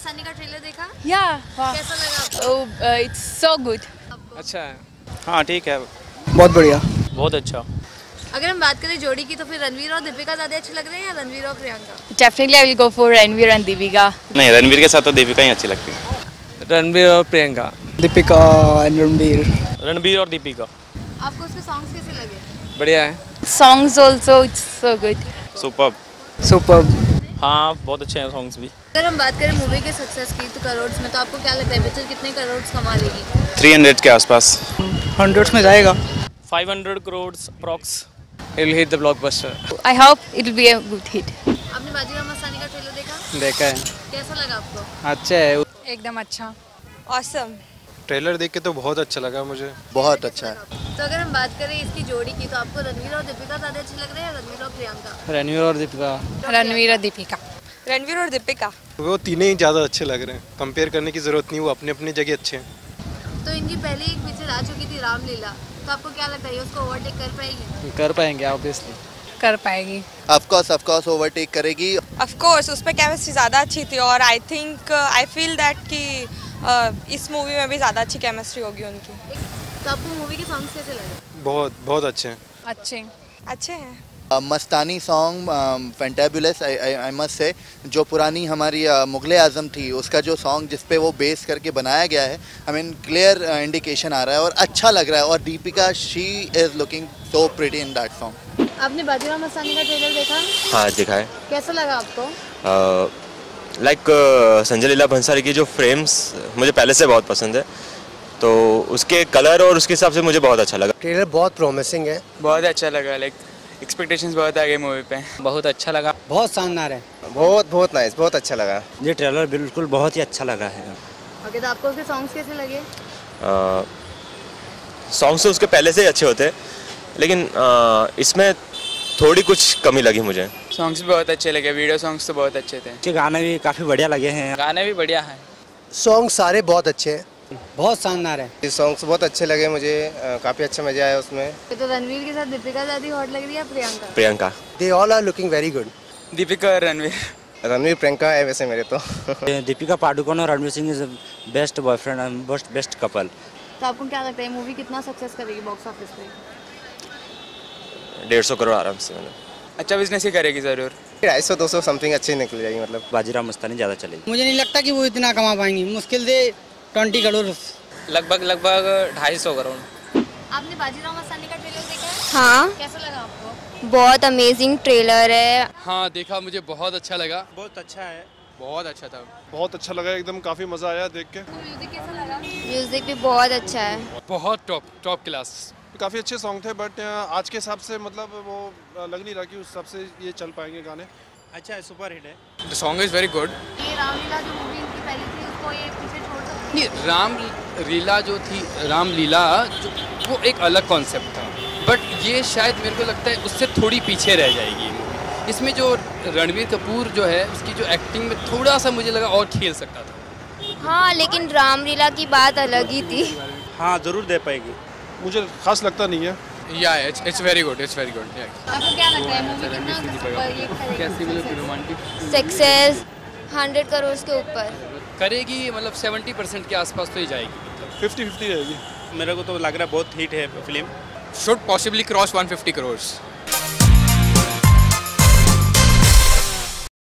मस्तानी का ट्रेलर देखा? कैसा लगा आपको? It's so good. अच्छा है, हाँ ठीक है, बहुत बढ़िया, बहुत अच्छा। अगर हम बात करें जोड़ी की तो फिर रणवीर और दीपिका ज़्यादा अच्छे लग रहे हैं या रणवीर और Priyanka? Definitely I will go for Ranveer and Deepika. नहीं, रणवीर के साथ तो दीपिका ही अच्छी लगती है। रणवीर और प्रियंका। दीपिका एंड रणवीर। रणवीर और दीपिका। आपको उसके सॉन्ग्स कैसे लगे? बढ़िया है। Songs also it's so good. Superb. हाँ, बहुत अच्छे हैं सॉन्ग्स भी। अगर हम बात करें मूवी के सक्सेस की तो करोड़ में, तो आपको क्या लगता है पिक्चर कितने करोड़ कमा लेगी? 300 के आसपास। 100 में जाएगा। 500 crore approx. It'll hit the blockbuster. I hope it will be a good hit. आपने बाजीराव मस्तानी का ट्रेलर देखा? देखा है, कैसा लगा आपको? अच्छा है, एकदम अच्छा। ऑसम। ट्रेलर देख के तो बहुत अच्छा लगा मुझे। बहुत अच्छा है। तो अगर हम बात करें इसकी जोड़ी की तो आपको रणवीर और दीपिका ज़्यादा अच्छे लग रहे हैं या रणवीर और प्रियंका? रणवीर और दीपिका। रणवीर और दीपिका। रणवीर और दीपिका। वो तीनों ही ज़्यादा अच्छे लग रहे हैं, कंपेयर करने की ज़रूरत नहीं, वो अपनी अपनी जगह अच्छे हैं। तो इनकी पहले एक पिक्चर आ चुकी थी रामलीला, तो आपको क्या लगता है ये उसको ओवरटेक कर पाएगी? कर पाएंगे ऑब्वियसली। कर पाएगी। ऑफ कोर्स ओवरटेक करेगी। ऑफ कोर्स उस पर केमिस्ट्री ज़्यादा अच्छी थी और आई फील दैट कि इस मूवी में भी ज़्यादा अच्छी केमिस्ट्री होगी उनकी। तो आपको मूवी के सॉन्ग्स कैसे लगे? बहुत अच्छे हैं। अच्छे हैं। Mastani song fantabulous I must say, जो पुरानी हमारी मुगल आज़म थी उसका जो सॉन्ग जिस पे वो बेस करके बनाया गया है, आई मीन क्लियर इंडिकेशन आ रहा है और अच्छा लग रहा है। और Deepika she is looking so pretty in that song. आपने बाजीराव मस्तानी का ट्रेलर देखा? हाँ देखा है। कैसा लगा आपको? लाइक संजय लीला भंसाली की जो फ्रेम्स मुझे पहले से बहुत पसंद है, तो उसके कलर और उसके हिसाब से मुझे बहुत अच्छा लगा। ट्रेलर बहुत प्रॉमिसिंग है, बहुत अच्छा लगा, लाइक एक्सपेक्टेशंस बहुत आ गए मूवी पे। बहुत अच्छा लगा, बहुत शानदार है, बहुत नाइस, बहुत अच्छा लगा। ये ट्रेलर बिल्कुल बहुत ही अच्छा लगा है। ओके, तो आपको उसके सॉन्ग्स कैसे लगे? सॉन्ग्स तो उसके पहले से ही अच्छे होते हैं, लेकिन इसमें थोड़ी कुछ कमी लगी मुझे। सॉन्ग्स भी बहुत अच्छे लगे, वीडियो सॉन्ग्स तो बहुत अच्छे थे। गाने भी काफ़ी बढ़िया लगे हैं। गाने भी बढ़िया हैं। सॉन्ग सारे बहुत अच्छे हैं, बहुत शानदार है। सॉन्ग्स बहुत अच्छे लगे मुझे, काफ़ी अच्छा मज़ा आया उसमें। तो रणवीर के साथ दीपिका ज़्यादा हॉट लग रही है Priyanka. They all are looking very good. Deepika और रणवीर प्रियंका है वैसे मेरे तो। दीपिका पादुकोण और Ranveer Singh is best boyfriend and best couple. तो आपको क्या लगता है मूवी कितना सक्सेस करेगी बॉक्स ऑफिस पे? 150 करोड़ आराम से। अच्छा बिजनेस ही करेगी ज़रूर। 250-200 समथिंग अच्छी निकल जाएगी। मतलब बाजीराव मस्तानी ज़्यादा चलेगी। मुझे नहीं लगता कि वो इतना कमा पाएंगी, मुश्किल से 20 करोड़। लगभग 250 करोड़। आपने बाजीराव मस्तानी का ट्रेलर देखा है? हाँ, कैसा लगा आपको? बहुत अमेजिंग ट्रेलर है। हाँ देखा, मुझे बहुत अच्छा लगा। बहुत अच्छा है, बहुत अच्छा था। बहुत अच्छा लगा, एकदम काफ़ी मज़ा आया देख के। म्यूजिक कैसा लगा? म्यूजिक भी बहुत अच्छा है। बहुत टॉप क्लास। काफ़ी अच्छे सॉन्ग थे, बट आज के हिसाब से मतलब वो लग नहीं रहा कि उस हिसाब से ये चल पाएंगे गाने। अच्छा है, सुपर हिट है। The song is very good. ये रामलीला जो मूवी इनकी पहली थी उसको ये पीछे छोड़ सकते नहीं, रामलीला जो थी, रामलीला जो वो एक अलग कॉन्सेप्ट था, बट ये शायद मेरे को लगता है उससे थोड़ी पीछे रह जाएगी। इसमें जो रणवीर कपूर जो है उसकी जो एक्टिंग में थोड़ा सा मुझे लगा और खेल सकता था। हाँ, लेकिन रामलीला की बात अलग ही थी। हाँ जरूर दे पाएगी, मुझे खास लगता नहीं है। Yeah it's very good, it's very good. आपको क्या लगता है मूवी कितना कैसी बोले रोमांटिक सक्सेस 100 करोड़ के ऊपर करेगी, मतलब 70% के आसपास तो ही जाएगी। 50-50 रहेगी। मेरे को तो लग रहा है बहुत हिट है film. Should possibly cross 150 crore.